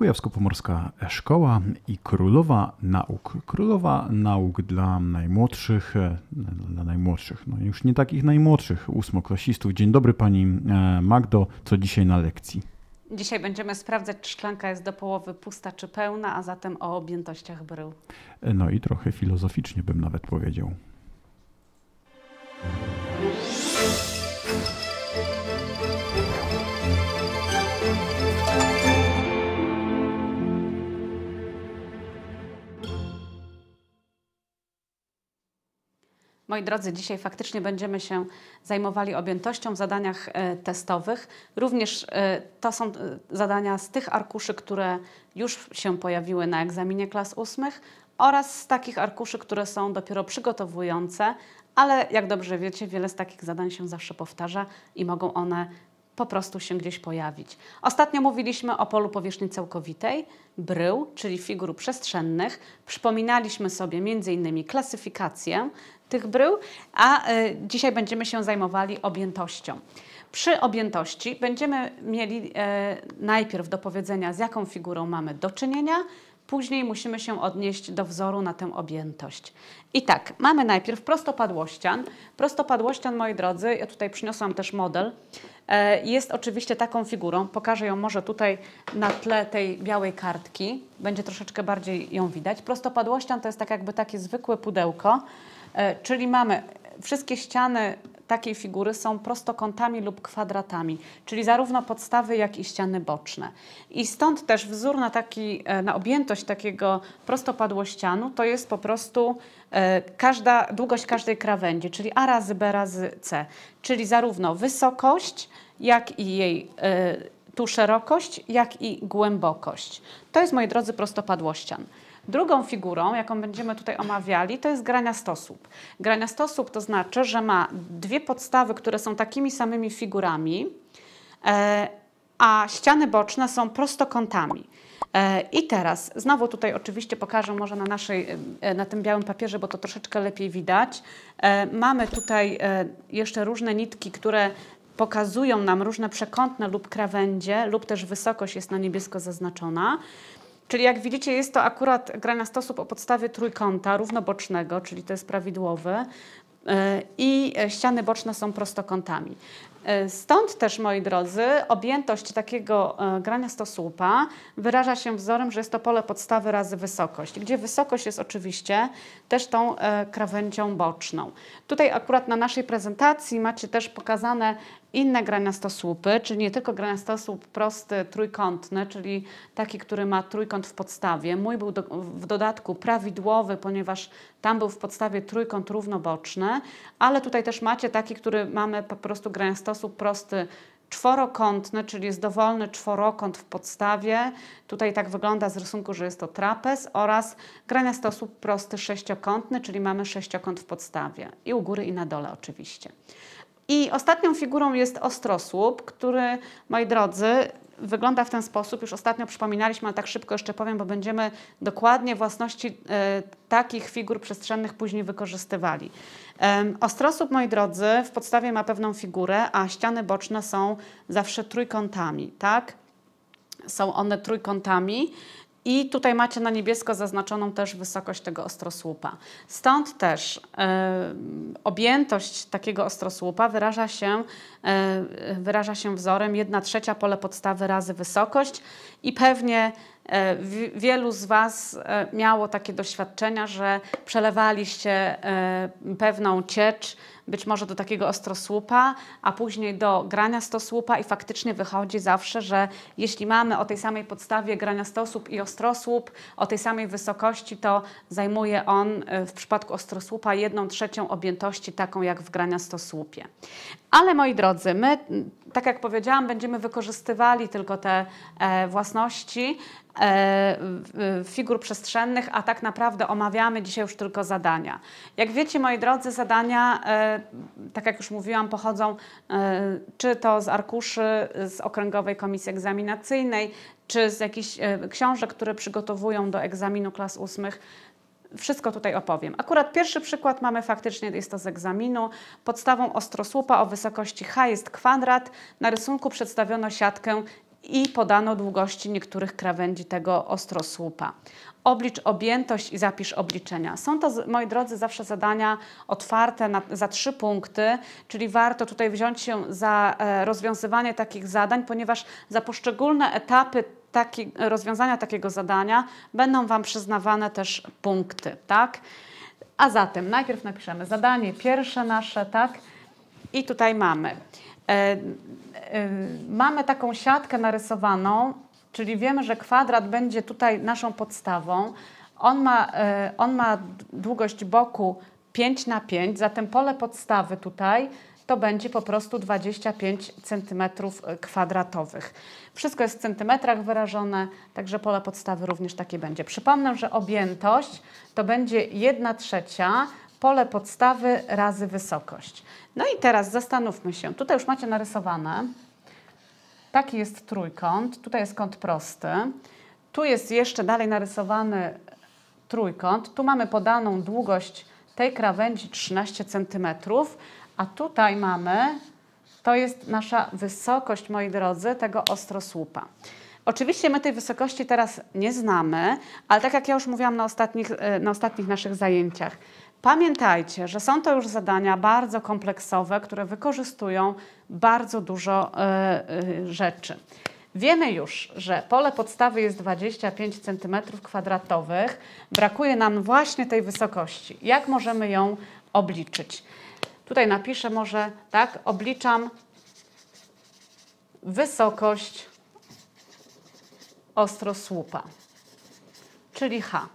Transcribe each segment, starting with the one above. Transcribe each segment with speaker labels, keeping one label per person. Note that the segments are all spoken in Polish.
Speaker 1: Kujawsko-Pomorska Szkoła i Królowa Nauk. Królowa Nauk dla najmłodszych, no już nie takich najmłodszych, ósmoklasistów. Dzień dobry Pani Magdo, co dzisiaj na lekcji?
Speaker 2: Dzisiaj będziemy sprawdzać, czy szklanka jest do połowy pusta czy pełna, a zatem o objętościach brył.
Speaker 1: No i trochę filozoficznie bym nawet powiedział.
Speaker 2: Moi drodzy, dzisiaj faktycznie będziemy się zajmowali objętością w zadaniach testowych. Również to są zadania z tych arkuszy, które już się pojawiły na egzaminie klas 8 oraz z takich arkuszy, które są dopiero przygotowujące, ale jak dobrze wiecie, wiele z takich zadań się zawsze powtarza i mogą one po prostu się gdzieś pojawić. Ostatnio mówiliśmy o polu powierzchni całkowitej, brył, czyli figur przestrzennych. Przypominaliśmy sobie m.in. klasyfikację tych brył, a dzisiaj będziemy się zajmowali objętością. Przy objętości będziemy mieli najpierw do powiedzenia, z jaką figurą mamy do czynienia, później musimy się odnieść do wzoru na tę objętość. I tak, mamy najpierw prostopadłościan. Prostopadłościan, moi drodzy, ja tutaj przyniosłam też model, jest oczywiście taką figurą, pokażę ją może tutaj na tle tej białej kartki, będzie troszeczkę bardziej ją widać. Prostopadłościan to jest tak jakby takie zwykłe pudełko, czyli mamy wszystkie ściany takiej figury są prostokątami lub kwadratami, czyli zarówno podstawy, jak i ściany boczne. I stąd też wzór na objętość takiego prostopadłościanu to jest po prostu długość każdej krawędzi, czyli A razy B razy C, czyli zarówno wysokość, jak i jej tu szerokość, jak i głębokość. To jest, moi drodzy, prostopadłościan. Drugą figurą, jaką będziemy tutaj omawiali, to jest graniastosłup. Graniastosłup to znaczy, że ma dwie podstawy, które są takimi samymi figurami, a ściany boczne są prostokątami. I teraz, znowu tutaj oczywiście pokażę może na tym białym papierze, bo to troszeczkę lepiej widać. Mamy tutaj jeszcze różne nitki, które pokazują nam różne przekątne lub krawędzie, lub też wysokość jest na niebiesko zaznaczona. Czyli jak widzicie, jest to akurat graniastosłup o podstawie trójkąta równobocznego, czyli to jest prawidłowy, i ściany boczne są prostokątami. Stąd też, moi drodzy, objętość takiego graniastosłupa wyraża się wzorem, że jest to pole podstawy razy wysokość, gdzie wysokość jest oczywiście też tą krawędzią boczną. Tutaj akurat na naszej prezentacji macie też pokazane inne graniastosłupy, czyli nie tylko graniastosłup prosty, trójkątny, czyli taki, który ma trójkąt w podstawie. Mój był w dodatku prawidłowy, ponieważ tam był w podstawie trójkąt równoboczny, ale tutaj też macie taki, który mamy po prostu graniastosłup prosty czworokątny, czyli jest dowolny czworokąt w podstawie. Tutaj tak wygląda z rysunku, że jest to trapez, oraz graniastosłup prosty sześciokątny, czyli mamy sześciokąt w podstawie i u góry i na dole oczywiście. I ostatnią figurą jest ostrosłup, który, moi drodzy, wygląda w ten sposób. Już ostatnio przypominaliśmy, ale tak szybko jeszcze powiem, bo będziemy dokładnie własności takich figur przestrzennych później wykorzystywali. Ostrosłup, moi drodzy, w podstawie ma pewną figurę, a ściany boczne są zawsze trójkątami, tak? Są one trójkątami. I tutaj macie na niebiesko zaznaczoną też wysokość tego ostrosłupa. Stąd też objętość takiego ostrosłupa wyraża się wzorem 1/3 pole podstawy razy wysokość i pewnie wielu z Was miało takie doświadczenia, że przelewaliście pewną ciecz, być może do takiego ostrosłupa, a później do graniastosłupa i faktycznie wychodzi zawsze, że jeśli mamy o tej samej podstawie graniastosłup i ostrosłup o tej samej wysokości, to zajmuje on w przypadku ostrosłupa 1/3 objętości, taką jak w graniastosłupie. Ale moi drodzy, my, tak jak powiedziałam, będziemy wykorzystywali tylko te własności figur przestrzennych, a tak naprawdę omawiamy dzisiaj już tylko zadania. Jak wiecie, moi drodzy, zadania, tak jak już mówiłam, pochodzą czy to z arkuszy z Okręgowej Komisji Egzaminacyjnej, czy z jakichś książek, które przygotowują do egzaminu klas 8. Wszystko tutaj opowiem. Akurat pierwszy przykład mamy faktycznie, jest to z egzaminu. Podstawą ostrosłupa o wysokości h jest kwadrat. Na rysunku przedstawiono siatkę i podano długości niektórych krawędzi tego ostrosłupa. Oblicz objętość i zapisz obliczenia. Są to, moi drodzy, zawsze zadania otwarte za 3 punkty, czyli warto tutaj wziąć się za rozwiązywanie takich zadań, ponieważ za poszczególne etapy rozwiązania takiego zadania będą Wam przyznawane też punkty, tak? A zatem najpierw napiszemy zadanie pierwsze nasze, tak? I tutaj mamy. Mamy taką siatkę narysowaną, czyli wiemy, że kwadrat będzie tutaj naszą podstawą. On ma długość boku 5 na 5, zatem pole podstawy tutaj to będzie po prostu 25 cm². Wszystko jest w centymetrach wyrażone, także pole podstawy również takie będzie. Przypomnę, że objętość to będzie 1/3 pole podstawy razy wysokość. No i teraz zastanówmy się, tutaj już macie narysowane, taki jest trójkąt, tutaj jest kąt prosty, tu jest jeszcze dalej narysowany trójkąt, tu mamy podaną długość tej krawędzi 13 cm, a tutaj mamy, to jest nasza wysokość, moi drodzy, tego ostrosłupa. Oczywiście my tej wysokości teraz nie znamy, ale tak jak ja już mówiłam na ostatnich naszych zajęciach, pamiętajcie, że są to już zadania bardzo kompleksowe, które wykorzystują bardzo dużo rzeczy. Wiemy już, że pole podstawy jest 25 cm². Brakuje nam właśnie tej wysokości. Jak możemy ją obliczyć? Tutaj napiszę może, tak, obliczam wysokość ostrosłupa, czyli H.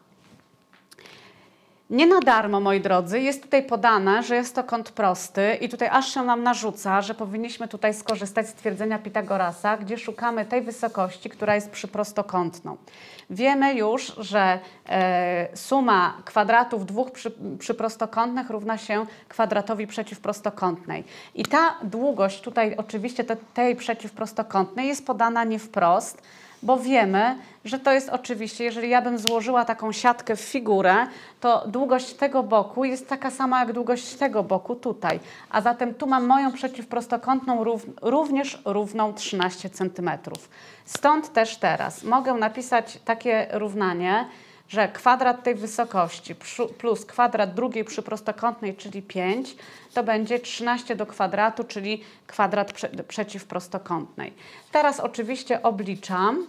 Speaker 2: Nie na darmo, moi drodzy, jest tutaj podane, że jest to kąt prosty i tutaj aż się nam narzuca, że powinniśmy tutaj skorzystać z twierdzenia Pitagorasa, gdzie szukamy tej wysokości, która jest przyprostokątną. Wiemy już, że suma kwadratów dwóch przyprostokątnych równa się kwadratowi przeciwprostokątnej. I ta długość tutaj oczywiście tej przeciwprostokątnej jest podana nie wprost, bo wiemy, że to jest oczywiście, jeżeli ja bym złożyła taką siatkę w figurę, to długość tego boku jest taka sama jak długość tego boku tutaj. A zatem tu mam moją przeciwprostokątną również równą 13 cm. Stąd też teraz mogę napisać takie równanie, że kwadrat tej wysokości plus kwadrat drugiej przyprostokątnej, czyli 5, to będzie 13 do kwadratu, czyli kwadrat przeciwprostokątnej. Teraz oczywiście obliczam,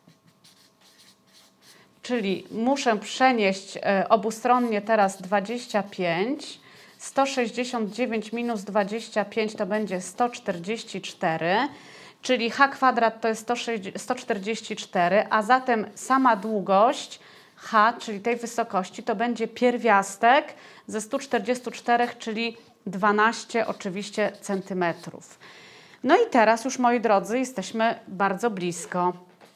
Speaker 2: czyli muszę przenieść obustronnie teraz 25, 169 minus 25 to będzie 144, czyli h kwadrat to jest 144, a zatem sama długość h, czyli tej wysokości, to będzie pierwiastek ze 144, czyli 12 oczywiście centymetrów. No i teraz już, moi drodzy, jesteśmy bardzo blisko.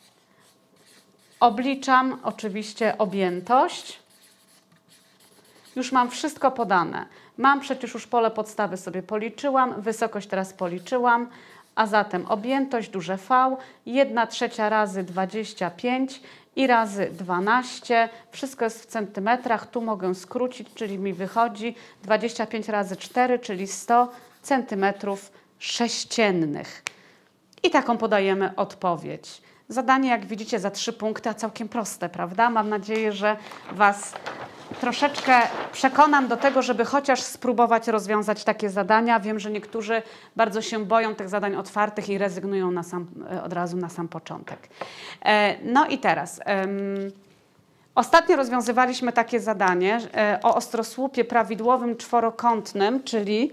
Speaker 2: Obliczam oczywiście objętość. Już mam wszystko podane. Mam przecież już pole podstawy sobie policzyłam, wysokość teraz policzyłam, a zatem objętość duże V, 1/3 razy 25 i razy 12. Wszystko jest w centymetrach, tu mogę skrócić, czyli mi wychodzi 25 razy 4, czyli 100 centymetrów sześciennych. I taką podajemy odpowiedź. Zadanie, jak widzicie, za 3 punkty, a całkiem proste, prawda? Mam nadzieję, że Was troszeczkę przekonam do tego, żeby chociaż spróbować rozwiązać takie zadania. Wiem, że niektórzy bardzo się boją tych zadań otwartych i rezygnują od razu na sam początek. No i teraz, ostatnio rozwiązywaliśmy takie zadanie o ostrosłupie prawidłowym czworokątnym, czyli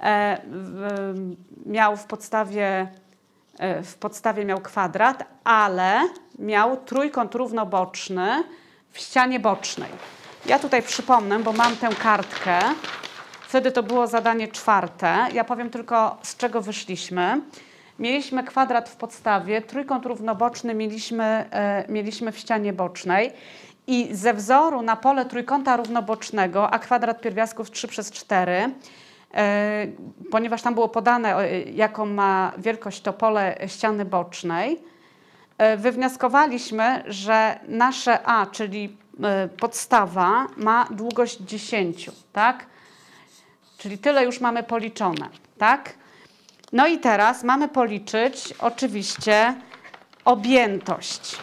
Speaker 2: miał w podstawie miał kwadrat, ale miał trójkąt równoboczny w ścianie bocznej. Ja tutaj przypomnę, bo mam tę kartkę. Wtedy to było zadanie 4. Ja powiem tylko, z czego wyszliśmy. Mieliśmy kwadrat w podstawie, trójkąt równoboczny mieliśmy w ścianie bocznej i ze wzoru na pole trójkąta równobocznego, a kwadrat pierwiastków 3/4, ponieważ tam było podane, jaką ma wielkość to pole ściany bocznej, wywnioskowaliśmy, że nasze A, czyli podstawa, ma długość 10, tak? Czyli tyle już mamy policzone, tak? No i teraz mamy policzyć oczywiście objętość.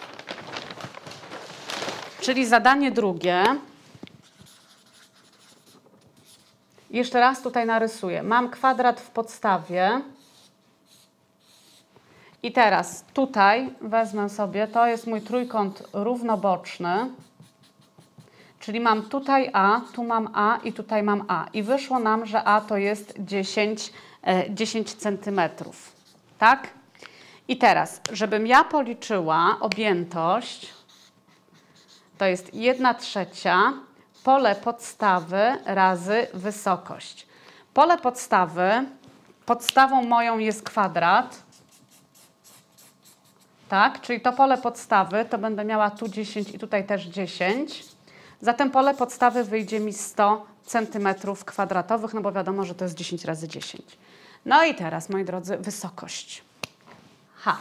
Speaker 2: Czyli zadanie drugie. Jeszcze raz tutaj narysuję. Mam kwadrat w podstawie. I teraz tutaj wezmę sobie, to jest mój trójkąt równoboczny. Czyli mam tutaj A, tu mam A i tutaj mam A. I wyszło nam, że A to jest 10 centymetrów. Tak? I teraz, żebym ja policzyła objętość, to jest 1/3 pole podstawy razy wysokość. Pole podstawy, podstawą moją jest kwadrat. Tak? Czyli to pole podstawy, to będę miała tu 10 i tutaj też 10. Zatem pole podstawy wyjdzie mi 100 cm², no bo wiadomo, że to jest 10 razy 10. No i teraz, moi drodzy, wysokość. H.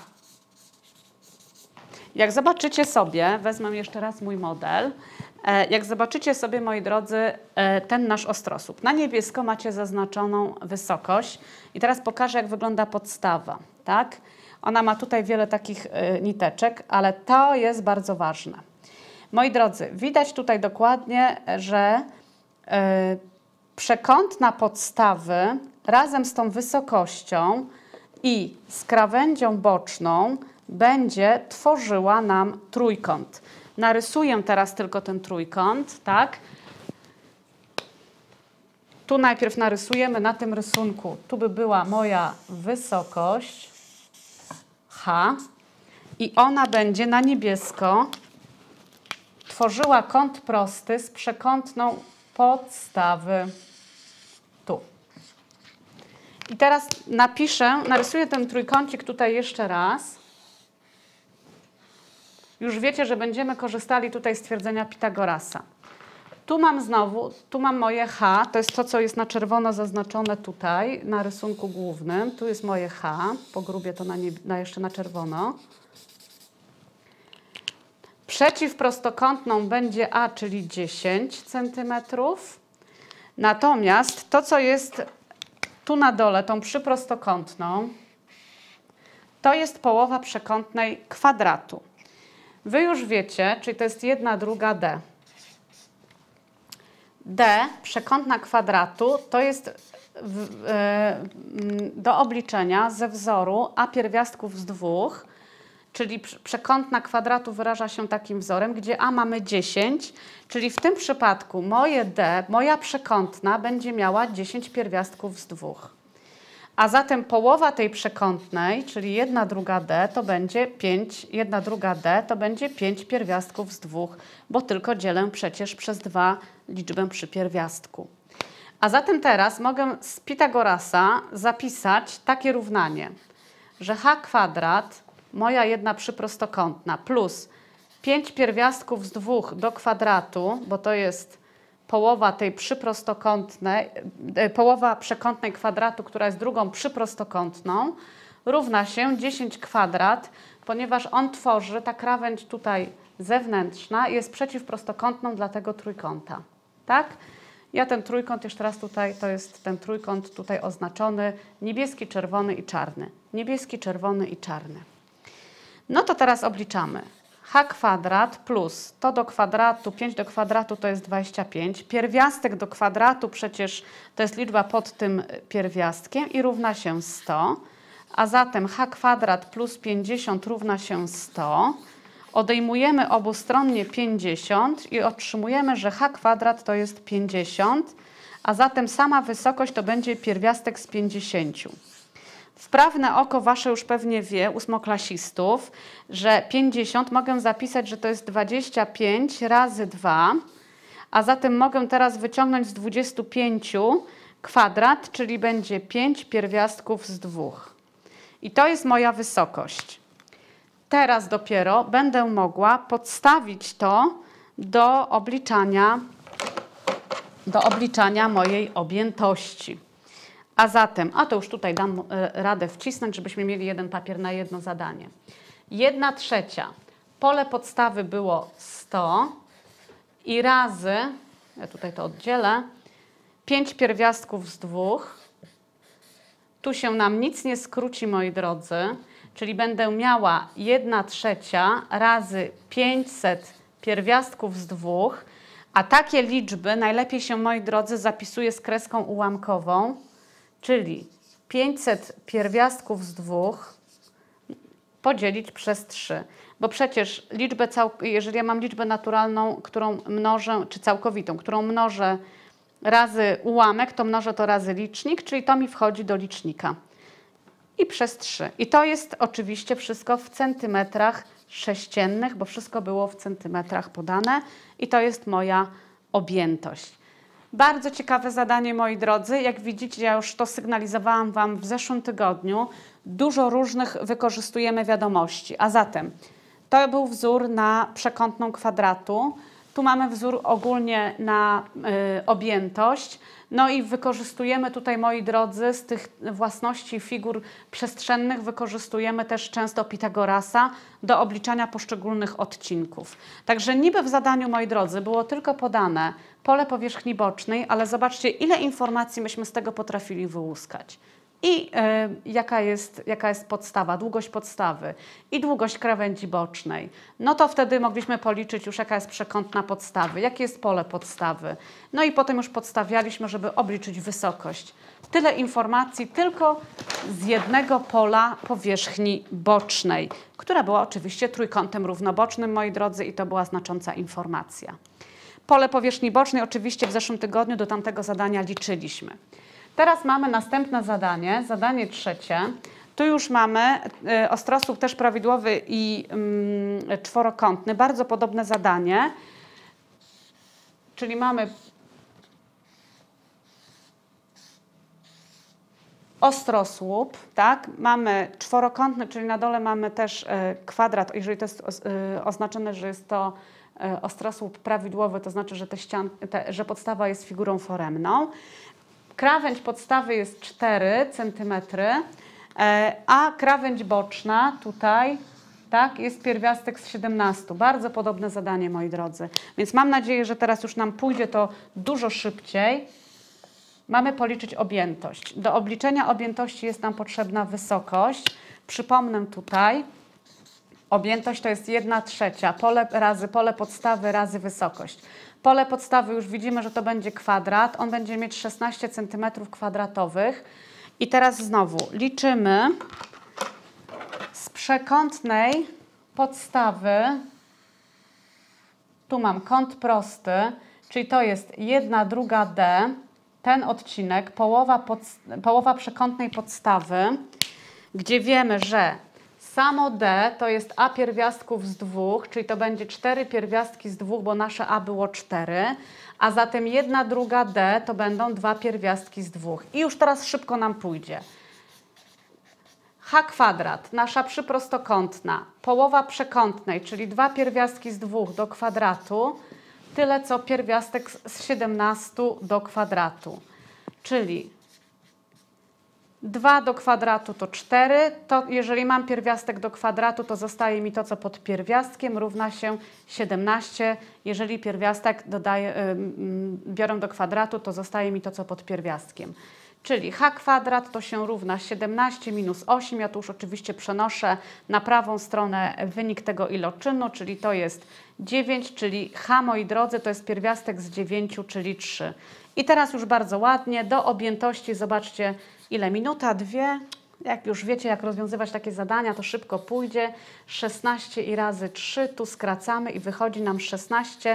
Speaker 2: Jak zobaczycie sobie, wezmę jeszcze raz mój model. Jak zobaczycie sobie, moi drodzy, ten nasz ostrosłup. Na niebiesko macie zaznaczoną wysokość. I teraz pokażę, jak wygląda podstawa. Tak? Ona ma tutaj wiele takich niteczek, ale to jest bardzo ważne. Moi drodzy, widać tutaj dokładnie, że przekątna podstawy razem z tą wysokością i z krawędzią boczną będzie tworzyła nam trójkąt. Narysuję teraz tylko ten trójkąt, tak? Tu najpierw narysujemy na tym rysunku. Tu by była moja wysokość H i ona będzie na niebiesko tworzyła kąt prosty z przekątną podstawy. Tu. I teraz narysuję ten trójkącik tutaj jeszcze raz. Już wiecie, że będziemy korzystali tutaj z twierdzenia Pitagorasa. Tu mam moje H, to jest to, co jest na czerwono zaznaczone tutaj na rysunku głównym. Tu jest moje H, pogrubię to jeszcze na czerwono. Przeciwprostokątną będzie A, czyli 10 cm. Natomiast to, co jest tu na dole, tą przyprostokątną, to jest połowa przekątnej kwadratu. Wy już wiecie, czyli to jest 1/2 D. D, przekątna kwadratu, to jest do obliczenia ze wzoru A pierwiastków z 2, czyli przekątna kwadratu wyraża się takim wzorem, gdzie A mamy 10, czyli w tym przypadku moje D, moja przekątna będzie miała 10 pierwiastków z 2. A zatem połowa tej przekątnej, czyli 1/2 D, to będzie 5, 1/2 D to będzie 5 pierwiastków z 2, bo tylko dzielę przecież przez 2 liczbę przy pierwiastku. A zatem teraz mogę z Pitagorasa zapisać takie równanie, że H kwadrat, moja jedna przyprostokątna, plus 5 pierwiastków z 2 do kwadratu, bo to jest połowa tej przyprostokątnej, połowa przekątnej kwadratu, która jest drugą przyprostokątną, równa się 10 kwadrat, ponieważ on tworzy, ta krawędź tutaj zewnętrzna jest przeciwprostokątną dla tego trójkąta. Tak? Ja ten trójkąt jeszcze raz tutaj, to jest ten trójkąt tutaj oznaczony niebieski, czerwony i czarny. Niebieski, czerwony i czarny. No to teraz obliczamy. H kwadrat plus to do kwadratu, 5 do kwadratu to jest 25. Pierwiastek do kwadratu przecież to jest liczba pod tym pierwiastkiem i równa się 100. A zatem H kwadrat plus 50 równa się 100. Odejmujemy obustronnie 50 i otrzymujemy, że H kwadrat to jest 50. A zatem sama wysokość to będzie pierwiastek z 50. Wprawne oko wasze już pewnie wie, ósmoklasistów, że 50 mogę zapisać, że to jest 25 razy 2, a zatem mogę teraz wyciągnąć z 25 kwadrat, czyli będzie 5 pierwiastków z 2. I to jest moja wysokość. Teraz dopiero będę mogła podstawić to do obliczania mojej objętości. A zatem, a to już tutaj dam radę wcisnąć, żebyśmy mieli jeden papier na jedno zadanie. 1/3. Pole podstawy było 100 i razy, ja tutaj to oddzielę, 5 pierwiastków z 2. Tu się nam nic nie skróci, moi drodzy, czyli będę miała 1/3 razy 500 pierwiastków z 2, a takie liczby najlepiej się, moi drodzy, zapisuje z kreską ułamkową, czyli 500 pierwiastków z 2 podzielić przez 3. Bo przecież jeżeli ja mam liczbę naturalną, którą mnożę, czy całkowitą, którą mnożę razy ułamek, to mnożę to razy licznik, czyli to mi wchodzi do licznika. I przez 3. I to jest oczywiście wszystko w centymetrach sześciennych, bo wszystko było w centymetrach podane. I to jest moja objętość. Bardzo ciekawe zadanie, moi drodzy. Jak widzicie, ja już to sygnalizowałam Wam w zeszłym tygodniu. Dużo różnych wykorzystujemy wiadomości. A zatem to był wzór na przekątną kwadratu. Tu mamy wzór ogólnie na objętość. No i wykorzystujemy tutaj, moi drodzy, z tych własności figur przestrzennych wykorzystujemy też często Pitagorasa do obliczania poszczególnych odcinków. Także niby w zadaniu, moi drodzy, było tylko podane pole powierzchni bocznej, ale zobaczcie, ile informacji myśmy z tego potrafili wyłuskać. I jaka jest podstawa, długość podstawy i długość krawędzi bocznej. No to wtedy mogliśmy policzyć już, jaka jest przekątna podstawy, jakie jest pole podstawy. No i potem już podstawialiśmy, żeby obliczyć wysokość. Tyle informacji tylko z jednego pola powierzchni bocznej, która była oczywiście trójkątem równobocznym, moi drodzy, i to była znacząca informacja. Pole powierzchni bocznej oczywiście w zeszłym tygodniu do tamtego zadania liczyliśmy. Teraz mamy następne zadanie, zadanie trzecie. Tu już mamy ostrosłup też prawidłowy i czworokątny, bardzo podobne zadanie. Czyli mamy ostrosłup, tak? Mamy czworokątny, czyli na dole mamy też kwadrat. Jeżeli to jest oznaczone, że jest to ostrosłup prawidłowy, to znaczy, że, że podstawa jest figurą foremną. Krawędź podstawy jest 4 cm, a krawędź boczna tutaj, tak, jest pierwiastek z 17. Bardzo podobne zadanie, moi drodzy. Więc mam nadzieję, że teraz już nam pójdzie to dużo szybciej. Mamy policzyć objętość. Do obliczenia objętości jest nam potrzebna wysokość. Przypomnę tutaj, objętość to jest 1/3, pole podstawy razy wysokość. Pole podstawy już widzimy, że to będzie kwadrat. On będzie mieć 16 cm². I teraz znowu liczymy z przekątnej podstawy. Tu mam kąt prosty, czyli to jest 1/2d. Ten odcinek, połowa przekątnej podstawy, gdzie wiemy, że samo d to jest a pierwiastków z 2, czyli to będzie 4 pierwiastki z 2, bo nasze a było 4, a zatem 1/2d to będą 2 pierwiastki z 2. I już teraz szybko nam pójdzie. H kwadrat, nasza przyprostokątna, połowa przekątnej, czyli 2 pierwiastki z 2 do kwadratu, tyle co pierwiastek z 17 do kwadratu. Czyli 2 do kwadratu to 4, to jeżeli mam pierwiastek do kwadratu, to zostaje mi to, co pod pierwiastkiem, równa się 17. Jeżeli pierwiastek biorę do kwadratu, to zostaje mi to, co pod pierwiastkiem. Czyli h kwadrat to się równa 17 minus 8. Ja tu już oczywiście przenoszę na prawą stronę wynik tego iloczynu, czyli to jest 9, czyli h, moi drodzy, to jest pierwiastek z 9, czyli 3. I teraz już bardzo ładnie do objętości, zobaczcie, ile minuta, 2. Jak już wiecie, jak rozwiązywać takie zadania, to szybko pójdzie. 16 i razy 3, tu skracamy i wychodzi nam 16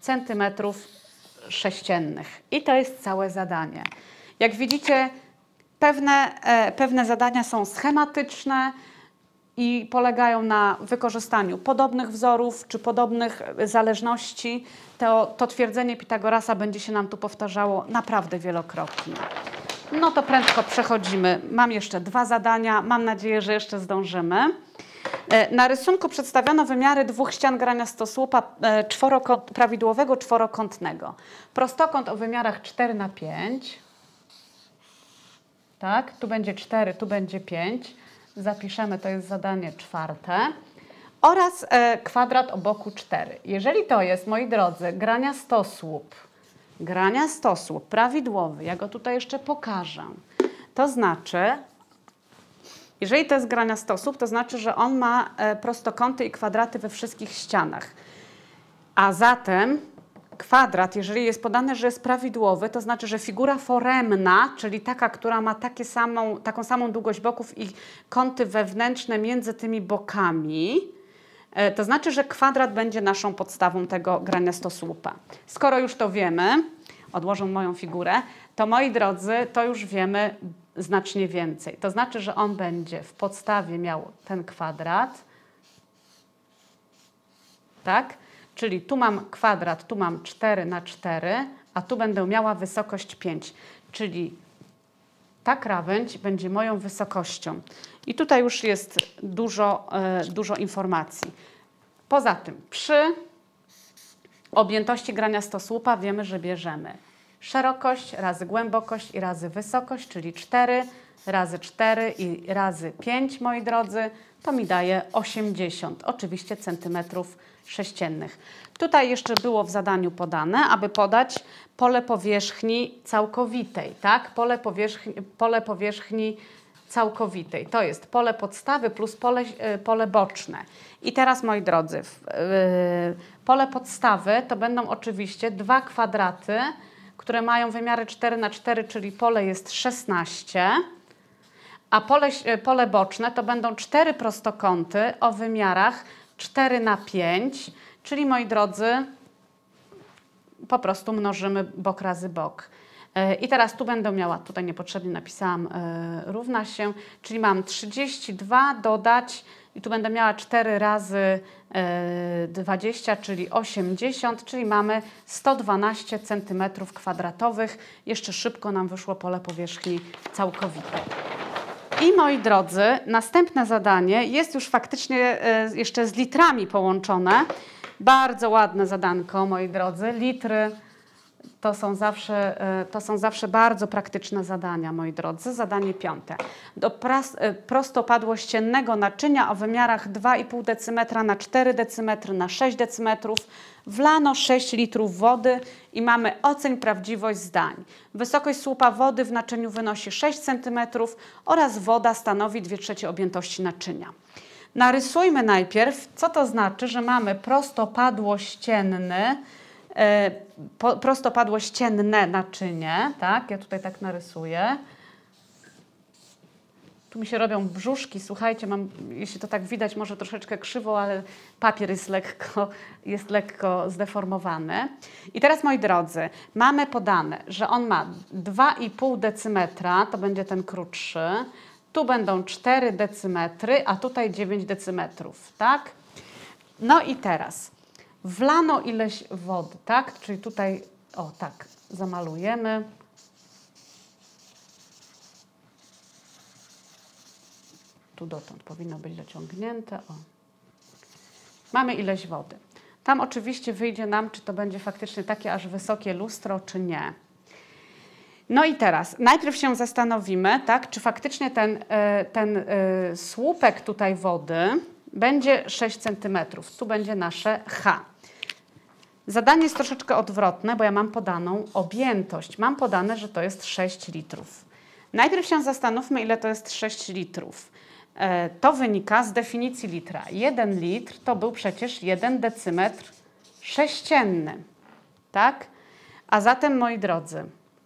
Speaker 2: cm². I to jest całe zadanie. Jak widzicie, pewne zadania są schematyczne i polegają na wykorzystaniu podobnych wzorów czy podobnych zależności. To twierdzenie Pitagorasa będzie się nam tu powtarzało naprawdę wielokrotnie. No to prędko przechodzimy. Mam jeszcze 2 zadania. Mam nadzieję, że jeszcze zdążymy. Na rysunku przedstawiono wymiary 2 ścian grania stosłupa prawidłowego czworokątnego. Prostokąt o wymiarach 4×5. Tak, tu będzie 4, tu będzie 5. Zapiszemy, to jest zadanie 4. Oraz kwadrat o boku 4. Jeżeli to jest, moi drodzy, grania stosłup prawidłowy, ja go tutaj jeszcze pokażę. To znaczy, Jeżeli to jest graniastosłup, to znaczy, że on ma prostokąty i kwadraty we wszystkich ścianach. A zatem kwadrat, jeżeli jest podane, że jest prawidłowy, to znaczy, że figura foremna, czyli taka, która ma taką samą długość boków i kąty wewnętrzne między tymi bokami, to znaczy, że kwadrat będzie naszą podstawą tego graniastosłupa. Skoro już to wiemy, odłożę moją figurę, to moi drodzy, to już wiemy znacznie więcej. To znaczy, że on będzie w podstawie miał ten kwadrat, tak? Czyli tu mam kwadrat, tu mam 4 na 4, a tu będę miała wysokość 5. Czyli ta krawędź będzie moją wysokością. I tutaj już jest dużo informacji. Poza tym przy objętości graniastosłupa wiemy, że bierzemy szerokość razy głębokość i razy wysokość, czyli 4 razy 4 i razy 5, moi drodzy, to mi daje 80, oczywiście centymetrów sześciennych. Tutaj jeszcze było w zadaniu podane, aby podać pole powierzchni całkowitej, tak? Pole powierzchni całkowitej. To jest pole podstawy plus pole boczne. I teraz, moi drodzy, pole podstawy to będą oczywiście 2 kwadraty, które mają wymiary 4 na 4, czyli pole jest 16, a pole boczne to będą 4 prostokąty o wymiarach 4 na 5, czyli, moi drodzy, po prostu mnożymy bok razy bok. I teraz tu będę miała, tutaj niepotrzebnie napisałam, równa się, czyli mam 32 dodać i tu będę miała 4 razy 20, czyli 80, czyli mamy 112 cm². Jeszcze szybko nam wyszło pole powierzchni całkowitej. I moi drodzy, następne zadanie jest już faktycznie jeszcze z litrami połączone. Bardzo ładne zadanko, moi drodzy. Litry to są zawsze bardzo praktyczne zadania, moi drodzy. Zadanie 5. Do prostopadłościennego naczynia o wymiarach 2,5 dm na 4 dm na 6 dm wlano 6 litrów wody i mamy oceń prawdziwość zdań. Wysokość słupa wody w naczyniu wynosi 6 cm oraz woda stanowi 2/3 objętości naczynia. Narysujmy najpierw, co to znaczy, że mamy prostopadłościenne naczynie, tak? Ja tutaj tak narysuję. Tu mi się robią brzuszki, słuchajcie, jeśli to tak widać, może troszeczkę krzywo, ale papier jest lekko zdeformowany. I teraz, moi drodzy, mamy podane, że on ma 2,5 decymetra, to będzie ten krótszy, tu będą 4 decymetry, a tutaj 9 decymetrów, tak? No i teraz wlano ileś wody, tak? Czyli tutaj, o tak, zamalujemy. Tu dotąd powinno być dociągnięte. O. Mamy ileś wody. Tam oczywiście wyjdzie nam, czy to będzie faktycznie takie aż wysokie lustro, czy nie. No i teraz najpierw się zastanowimy, tak, czy faktycznie ten słupek tutaj wody będzie 6 cm. Tu będzie nasze H. Zadanie jest troszeczkę odwrotne, bo ja mam podaną objętość. Mam podane, że to jest 6 litrów. Najpierw się zastanówmy, ile to jest 6 litrów. To wynika z definicji litra. 1 litr to był przecież 1 decymetr sześcienny. Tak? A zatem, moi drodzy,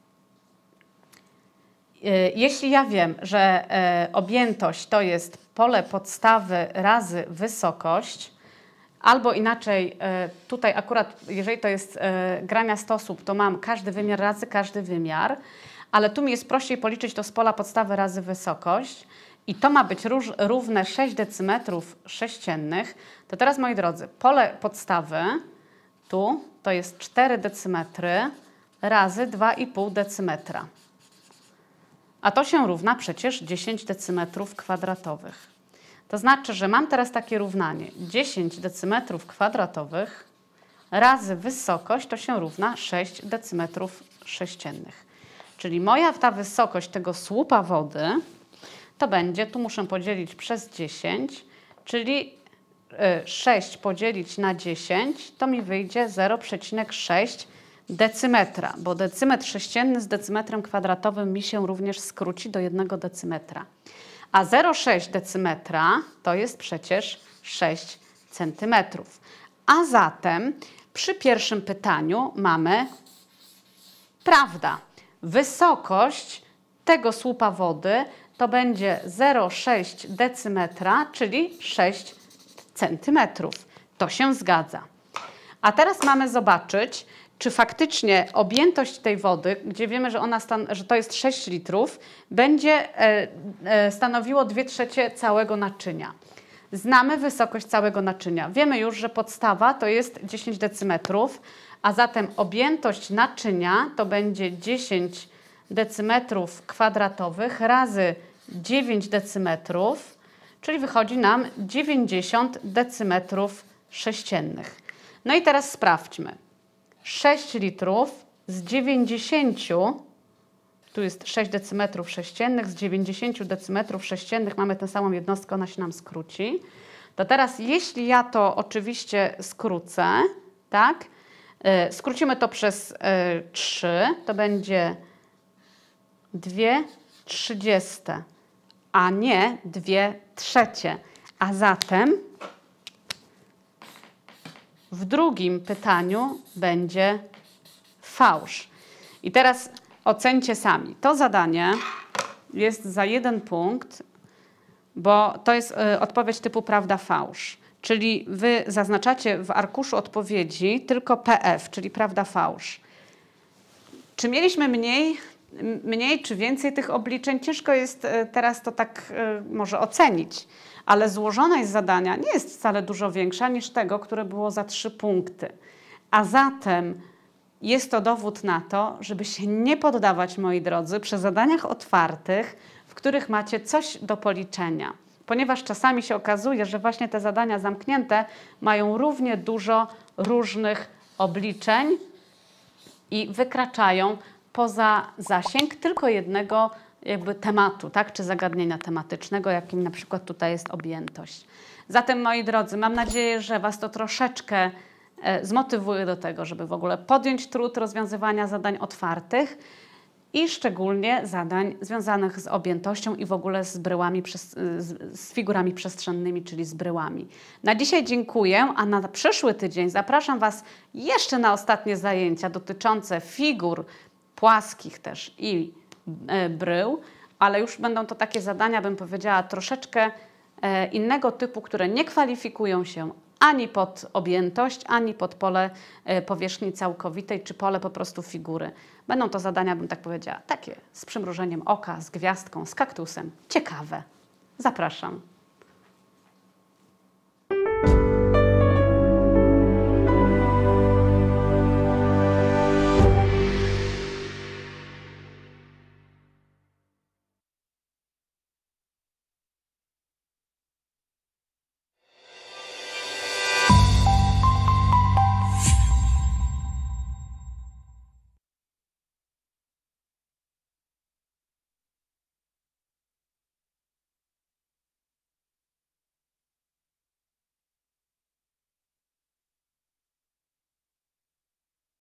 Speaker 2: jeśli ja wiem, że objętość to jest pole podstawy razy wysokość, albo inaczej, tutaj akurat, jeżeli to jest graniastosłup, to mam każdy wymiar razy każdy wymiar, ale tu mi jest prościej policzyć to z pola podstawy razy wysokość i to ma być równe 6 decymetrów sześciennych, to teraz, moi drodzy, pole podstawy tu to jest 4 decymetry razy 2,5 decymetra. A to się równa przecież 10 decymetrów kwadratowych. To znaczy, że mam teraz takie równanie. 10 decymetrów kwadratowych razy wysokość to się równa 6 decymetrów sześciennych. Czyli ta wysokość tego słupa wody to będzie, tu muszę podzielić przez 10, czyli 6 podzielić na 10 to mi wyjdzie 0,6 decymetra, bo decymetr sześcienny z decymetrem kwadratowym mi się również skróci do 1 decymetra. A 0,6 decymetra to jest przecież 6 centymetrów. A zatem przy pierwszym pytaniu mamy prawda. Wysokość tego słupa wody to będzie 0,6 decymetra, czyli 6 centymetrów. To się zgadza. A teraz mamy zobaczyć, czy faktycznie objętość tej wody, gdzie wiemy, że to jest 6 litrów, będzie stanowiło 2/3 całego naczynia. Znamy wysokość całego naczynia. Wiemy już, że podstawa to jest 10 decymetrów, a zatem objętość naczynia to będzie 10 decymetrów kwadratowych razy 9 decymetrów, czyli wychodzi nam 90 decymetrów sześciennych. No i teraz sprawdźmy. 6 litrów z 90, tu jest 6 decymetrów sześciennych, z 90 decymetrów sześciennych mamy tę samą jednostkę, ona się nam skróci. To teraz, jeśli ja to oczywiście skrócę, tak, skrócimy to przez 3, to będzie 2/30, a nie 2/3. A zatem w drugim pytaniu będzie fałsz. I teraz ocencie sami. To zadanie jest za 1 punkt, bo to jest odpowiedź typu prawda, fałsz. Czyli wy zaznaczacie w arkuszu odpowiedzi tylko PF, czyli prawda, fałsz. Czy mieliśmy mniej czy więcej tych obliczeń? Ciężko jest teraz to tak może ocenić, ale złożoność zadania nie jest wcale dużo większa niż tego, które było za 3 punkty. A zatem jest to dowód na to, żeby się nie poddawać, moi drodzy, przy zadaniach otwartych, w których macie coś do policzenia. Ponieważ czasami się okazuje, że właśnie te zadania zamknięte mają równie dużo różnych obliczeń i wykraczają poza zasięg tylko jednego tematu, tak, czy zagadnienia tematycznego, jakim na przykład tutaj jest objętość. Zatem, moi drodzy, mam nadzieję, że Was to troszeczkę zmotywuje do tego, żeby w ogóle podjąć trud rozwiązywania zadań otwartych i szczególnie zadań związanych z objętością i w ogóle z bryłami, z figurami przestrzennymi, czyli z bryłami. Na dzisiaj dziękuję, a na przyszły tydzień zapraszam Was jeszcze na ostatnie zajęcia dotyczące figur płaskich też i brył, ale już będą to takie zadania, bym powiedziała, troszeczkę innego typu, które nie kwalifikują się ani pod objętość, ani pod pole powierzchni całkowitej, czy pole po prostu figury. Będą to zadania, bym tak powiedziała, takie z przymrużeniem oka, z gwiazdką, z kaktusem. Ciekawe. Zapraszam.